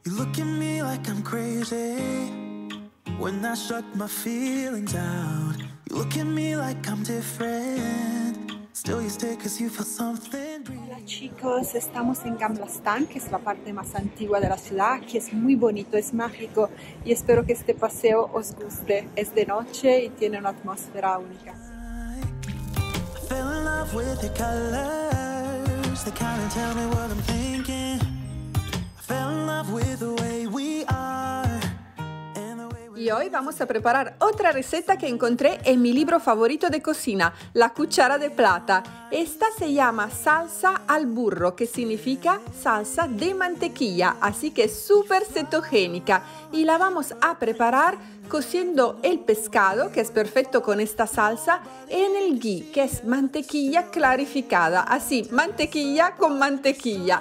You look at me like I'm crazy when I shut my feelings out. You look at me like I'm different. Still you stay 'cause you feel something. Hola chicos, estamos en Gamlastan, que es la parte más antigua de la ciudad, que es muy bonito, es mágico y espero que este paseo os guste. Es de noche y tiene una atmósfera única. I fell in love with your colors. They kinda tell me what I'm thinking. I fell in love with the way we are. Y hoy vamos a preparar otra receta que encontré en mi libro favorito de cocina, La cuchara de plata. Esta se llama salsa al burro, que significa salsa de mantequilla, así que es súper cetogénica. Y la vamos a preparar cociendo el pescado, que es perfecto con esta salsa, en el ghee, que es mantequilla clarificada, así, mantequilla con mantequilla.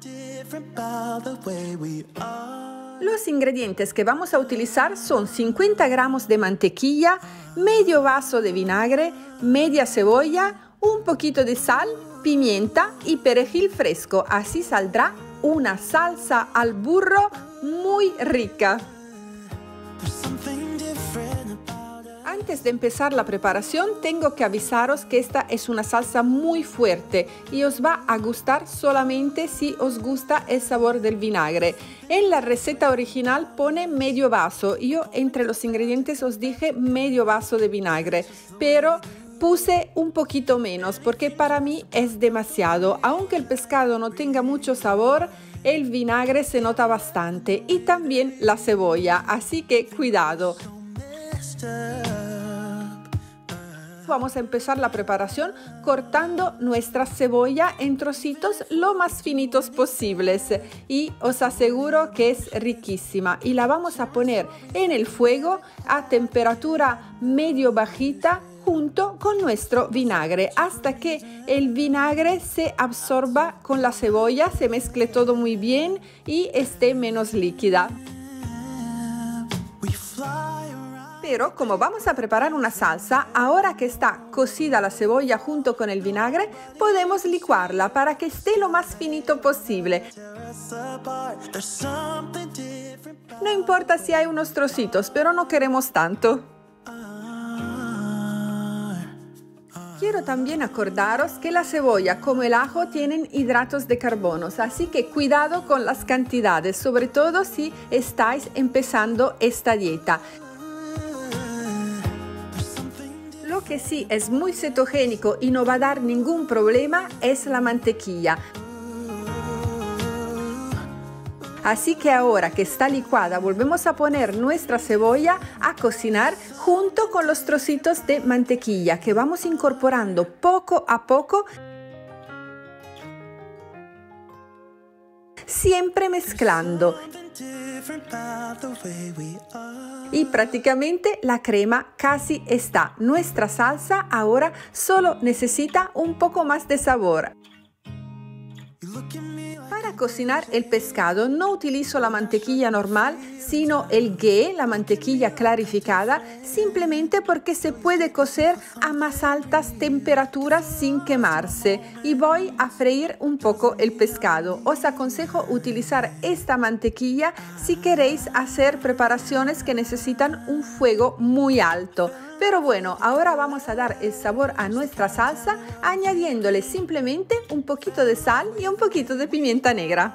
Los ingredientes que vamos a utilizar son 50 gramos de mantequilla, medio vaso de vinagre, media cebolla, un poquito de sal, pimienta y perejil fresco. Así saldrá una salsa al burro muy rica. Antes de empezar la preparación, tengo que avisaros que esta es una salsa muy fuerte y os va a gustar solamente si os gusta el sabor del vinagre. En la receta original pone medio vaso y yo entre los ingredientes os dije medio vaso de vinagre, pero puse un poquito menos porque para mí es demasiado. Aunque el pescado no tenga mucho sabor, el vinagre se nota bastante y también la cebolla, así que cuidado. Vamos a empezar la preparación cortando nuestra cebolla en trocitos lo más finitos posibles y os aseguro que es riquísima y la vamos a poner en el fuego a temperatura medio bajita junto con nuestro vinagre hasta que el vinagre se absorba con la cebolla, se mezcle todo muy bien y esté menos líquida. Pero como vamos a preparar una salsa, ahora que está cocida la cebolla junto con el vinagre, podemos licuarla para que esté lo más finito posible. No importa si hay unos trocitos, pero no queremos tanto. Quiero también acordaros que la cebolla como el ajo tienen hidratos de carbono, así que cuidado con las cantidades, sobre todo si estáis empezando esta dieta. Lo que sí es muy cetogénico y no va a dar ningún problema es la mantequilla. Así que ahora que está licuada, volvemos a poner nuestra cebolla a cocinar junto con los trocitos de mantequilla que vamos incorporando poco a poco, siempre mezclando. Y prácticamente la crema casi está. Nuestra salsa ahora solo necesita un poco más de sabor. Para cocinar el pescado no utilizo la mantequilla normal, sino el ghee, la mantequilla clarificada, simplemente porque se puede cocer a más altas temperaturas sin quemarse. Y voy a freír un poco el pescado. Os aconsejo utilizar esta mantequilla si queréis hacer preparaciones que necesitan un fuego muy alto. Pero bueno, ahora vamos a dar el sabor a nuestra salsa añadiéndole simplemente un poquito de sal y un poquito de pimienta negra.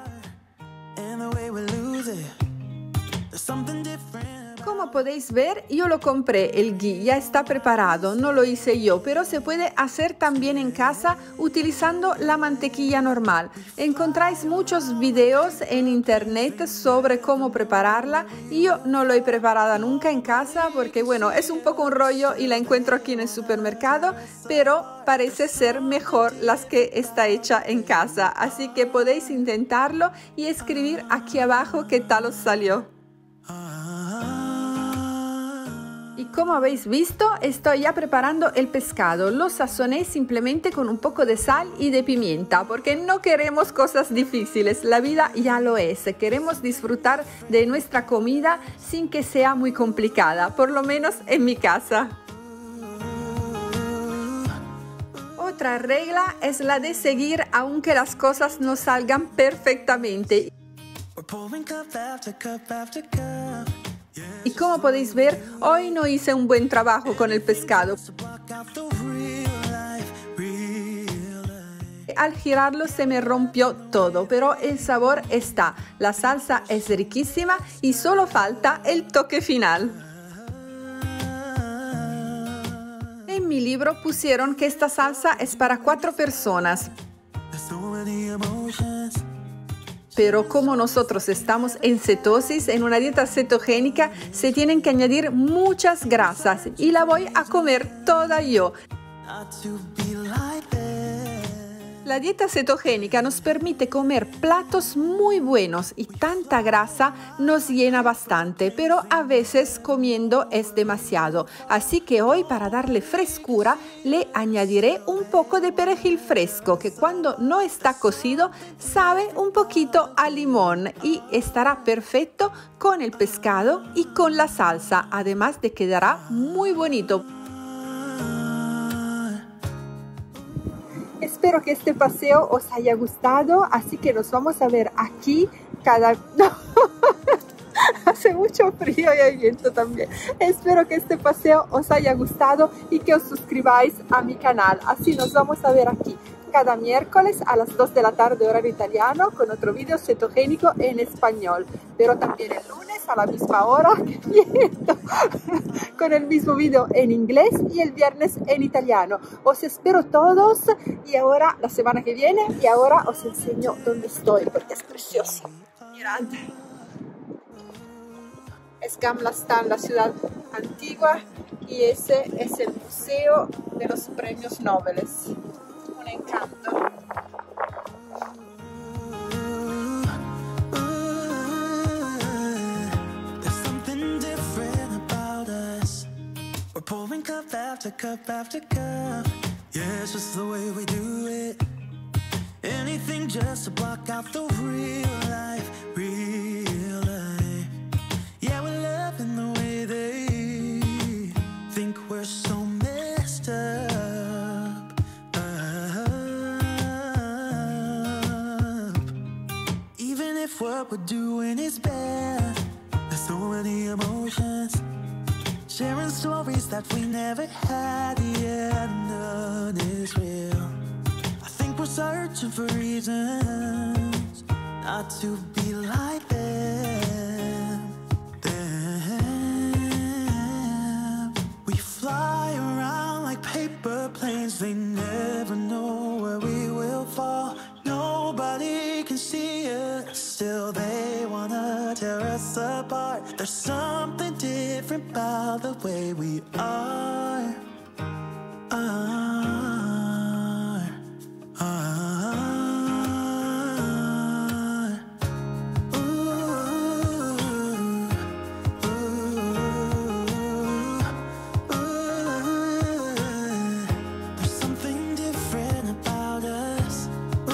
Como podéis ver, yo lo compré, el ghee ya está preparado, no lo hice yo, pero se puede hacer también en casa utilizando la mantequilla normal. Encontráis muchos videos en internet sobre cómo prepararla. Yo no lo he preparado nunca en casa porque bueno, es un poco un rollo y la encuentro aquí en el supermercado, pero parece ser mejor las que está hecha en casa. Así que podéis intentarlo y escribir aquí abajo qué tal os salió. Y como habéis visto, estoy ya preparando el pescado. Lo sazoné simplemente con un poco de sal y de pimienta, porque no queremos cosas difíciles. La vida ya lo es. Queremos disfrutar de nuestra comida sin que sea muy complicada, por lo menos en mi casa. Otra regla es la de seguir aunque las cosas no salgan perfectamente. pouring cup after cup after cup. Y como podéis ver, hoy no hice un buen trabajo con el pescado. Al girarlo se me rompió todo, pero el sabor está. La salsa es riquísima y solo falta el toque final. En mi libro pusieron que esta salsa es para 4 personas. Pero como nosotros estamos en cetosis, en una dieta cetogénica, se tienen que añadir muchas grasas y la voy a comer toda yo. La dieta cetogénica nos permite comer platos muy buenos y tanta grasa nos llena bastante, pero a veces comiendo es demasiado. Así que hoy, para darle frescura, le añadiré un poco de perejil fresco que cuando no está cocido sabe un poquito a limón y estará perfecto con el pescado y con la salsa, además de que quedará muy bonito. Espero que este paseo os haya gustado, así que nos vamos a ver aquí cada... No. Hace mucho frío y hay viento también. Espero que este paseo os haya gustado y que os suscribáis a mi canal. Así nos vamos a ver aquí cada miércoles a las 2 de la tarde horario italiano con otro video cetogénico en español. Pero también el lunes a la misma hora con el mismo video en inglés y el viernes en italiano. Os espero todos y ahora la semana que viene y ahora os enseño dónde estoy porque es precioso. Mirad. Es Gamla Stan, la ciudad antigua, y ese es el museo de los premios Nobel. Un encanto. Pouring cup after cup after cup. Yeah, it's just the way we do it. Anything just to block out the real life, real life. Yeah, we're loving the way they think we're so messed up, Even if what we're doing is bad, there's so many emotions. Sharing stories that we never had, yeah, none is real. I think we're searching for reasons not to be like them. We fly around like paper planes, they never know where we will fall. Nobody can see us, still they wanna tear us apart. There's something different about the way we are. There's something different about us.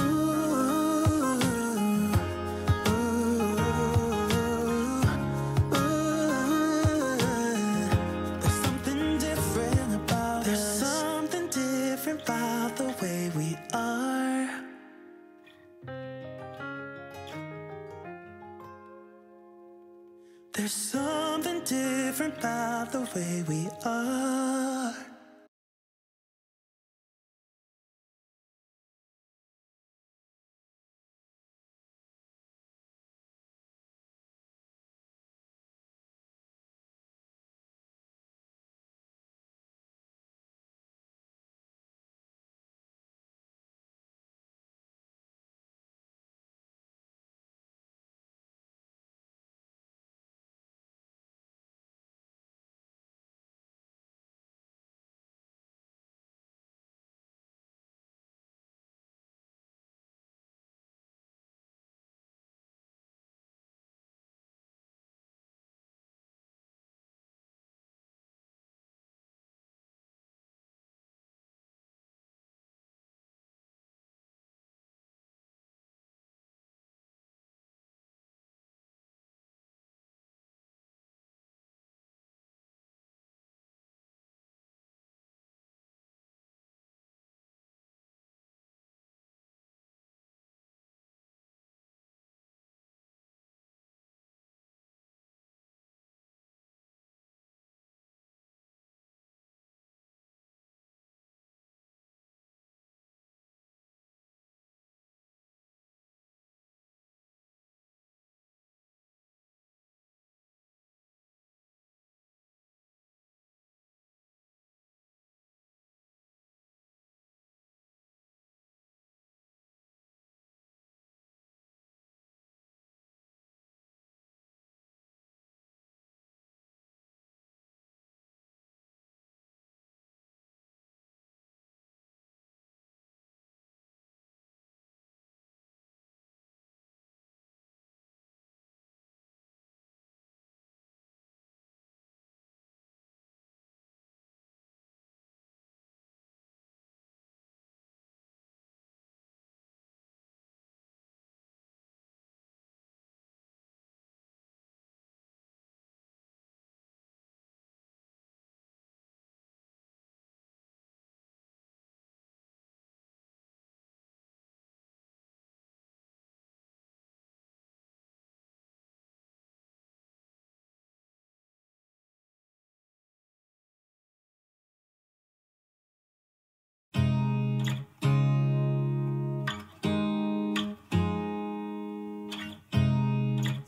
There's something different about us. There's something different about the way we are. There's something different about the way we are.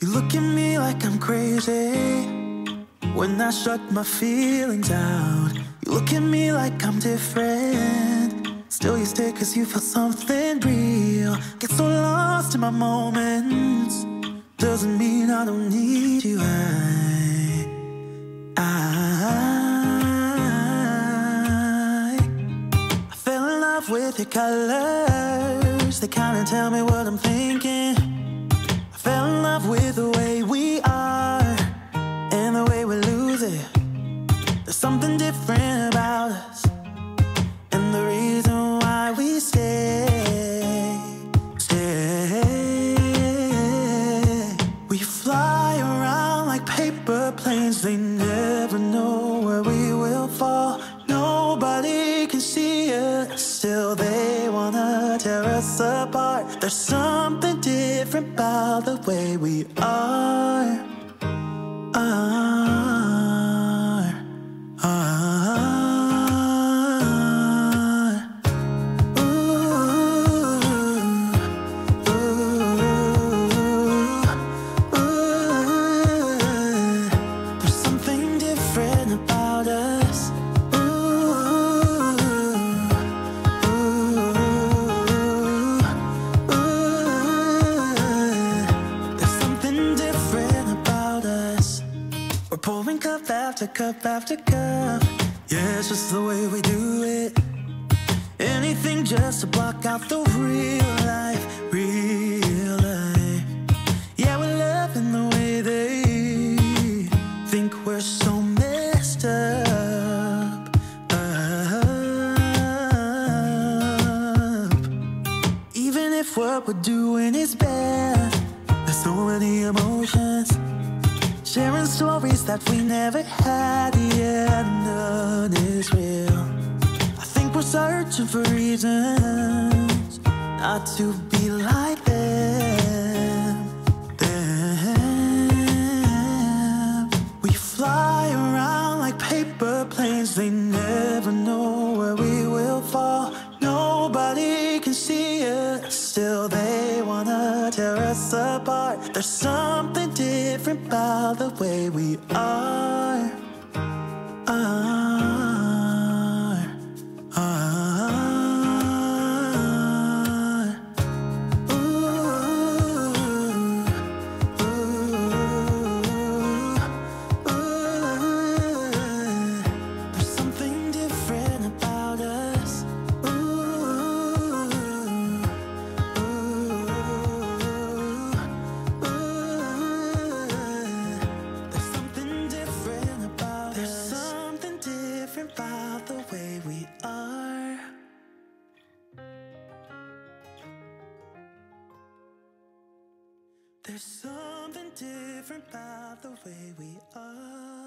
You look at me like I'm crazy when I shut my feelings out. You look at me like I'm different, still you stay cause you feel something real. Get so lost in my moments, doesn't mean I don't need you. I fell in love with your colors, they kinda tell me what I'm thinking. I fell in love with the way we are and the way we lose it. There's something different about us, and the reason why we stay. We fly around like paper planes, they never know where we will fall. Nobody can see us, still they wanna tear us apart. There's something different about the way we are. There's something different about us. There's something different about us. We're pouring cup after cup after cup. Yeah, it's just the way we do it. Anything just to block out the real life, real life. Yeah, we're loving the way they think we're so messed up. Even if what we're doing is bad, there's so many emotions. Sharing stories that we never had, yeah, none is real. I think we're searching for reasons not to be like them. We fly around like paper planes, they never know where we will fall. Nobody can see us, still they wanna tear us apart. There's something different about the way we are. There's something different about us. There's something different about us. There's something different about the way we are. There's something different about the way we are.